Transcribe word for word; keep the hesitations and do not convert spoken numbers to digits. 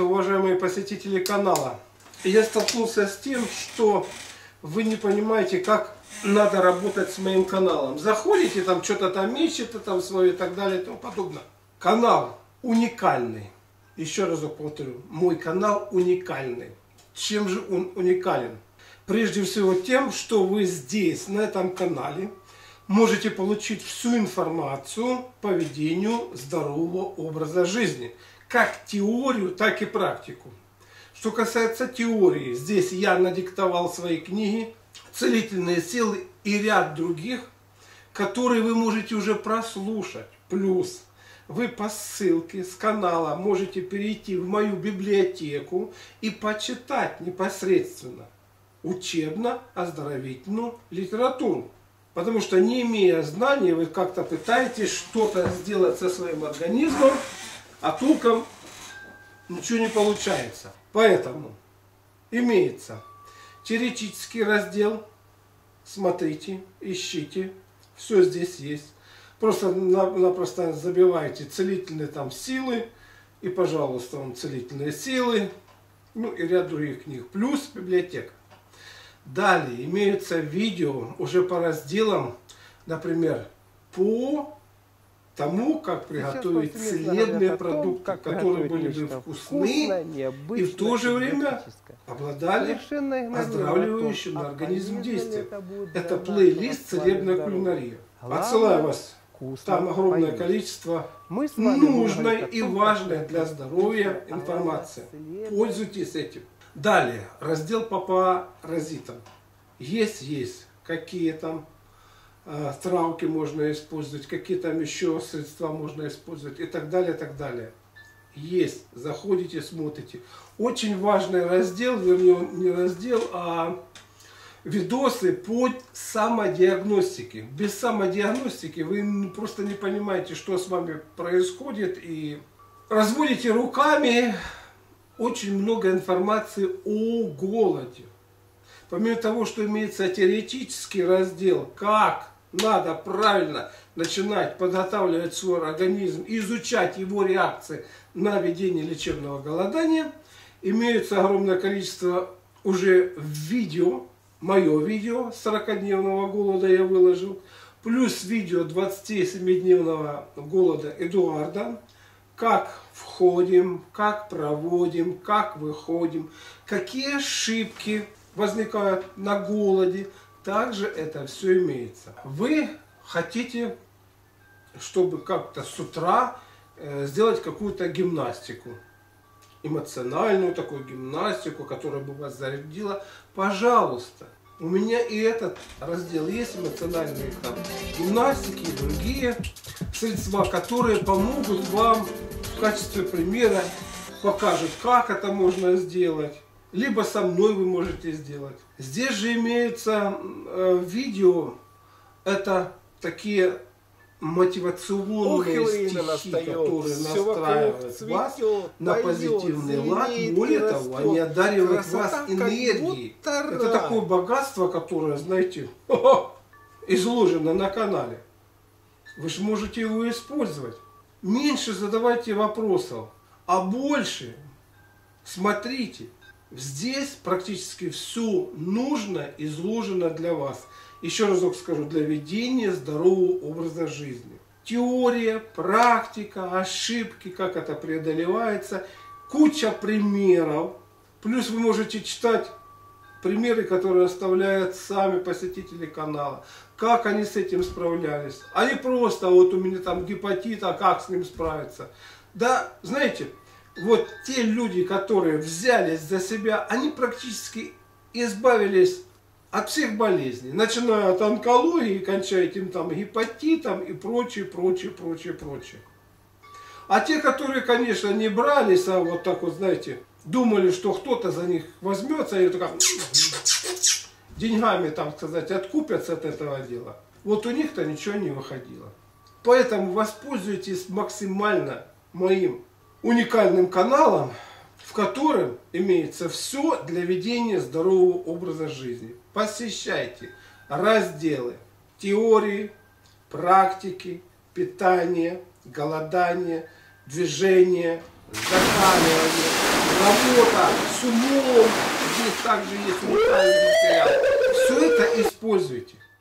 столкнулся, уважаемые посетители канала. Я столкнулся с тем, что вы не понимаете, как надо работать с моим каналом. Заходите, там что-то там ищете, там свое и так далее и тому подобное. Канал уникальный. Еще разок повторю, мой канал уникальный. Чем же он уникален? Прежде всего тем, что вы здесь, на этом канале, можете получить всю информацию по ведению здорового образа жизни. Как теорию, так и практику. Что касается теории, здесь я надиктовал свои книги, целительные силы и ряд других, которые вы можете уже прослушать. Плюс вы по ссылке с канала можете перейти в мою библиотеку и почитать непосредственно учебно-оздоровительную литературу. Потому что, не имея знаний, вы как-то пытаетесь что-то сделать со своим организмом, а толком ничего не получается. Поэтому имеется теоретический раздел. Смотрите, ищите. Все здесь есть. Просто-напросто забивайте целительные там силы. И, пожалуйста, вам целительные силы. Ну и ряд других книг. Плюс библиотека. Далее имеются видео уже по разделам, например, по тому, как приготовить целебные продукты, том, которые были бы вкусны и в то же время обладали оздоровливающим на организм действием. Это плейлист «Целебная кулинария». Отсылаю вас. Там огромное количество нужной и важной для здоровья информации. Пользуйтесь этим. Далее, раздел по паразитам. Есть, есть. Какие там э, травки можно использовать, какие там еще средства можно использовать и так далее, и так далее. Есть. Заходите, смотрите. Очень важный раздел, вернее, не раздел, а видосы по самодиагностике. Без самодиагностики вы просто не понимаете, что с вами происходит, и разводите руками. Очень много информации о голоде. Помимо того, что имеется теоретический раздел, как надо правильно начинать подготавливать свой организм, изучать его реакции на ведение лечебного голодания, имеется огромное количество уже видео, мое видео сорокадневного голода я выложил, плюс видео двадцатисемидневного голода Эдуарда, как входим, как проводим, как выходим, какие ошибки возникают на голоде. Также это все имеется. Вы хотите, чтобы как-то с утра э, сделать какую-то гимнастику, эмоциональную такую гимнастику, которая бы вас зарядила. Пожалуйста, у меня и этот раздел есть, эмоциональные там гимнастики и другие средства, которые помогут вам в качестве примера, покажут, как это можно сделать. Либо со мной вы можете сделать. Здесь же имеются э, видео, это такие мотивационные Ох, стихи, которые настраивают вас на позитивный лад. Более того, они одаривают вас энергией. Это такое богатство, которое, знаете, изложено на канале. Вы же можете его использовать. Меньше задавайте вопросов, а больше смотрите. Здесь практически все нужно изложено для вас. Еще разок скажу, для ведения здорового образа жизни. Теория, практика, ошибки, как это преодолевается, куча примеров. Плюс вы можете читать примеры, которые оставляют сами посетители канала. Как они с этим справлялись. А не просто, вот у меня там гепатит, а как с ним справиться. Да, знаете, вот те люди, которые взялись за себя, они практически избавились от всех болезней. Начиная от онкологии, кончая этим там гепатитом и прочее, прочее, прочее, прочее. А те, которые, конечно, не брались, а вот так вот, знаете, думали, что кто-то за них возьмется и только деньгами, там сказать, откупятся от этого дела. Вот у них-то ничего не выходило. Поэтому воспользуйтесь максимально моим уникальным каналом, в котором имеется все для ведения здорового образа жизни. Посещайте разделы теории, практики, питания, голодания, движения, закаливания, работа с умом, здесь также есть уникальный материал. Все это используйте.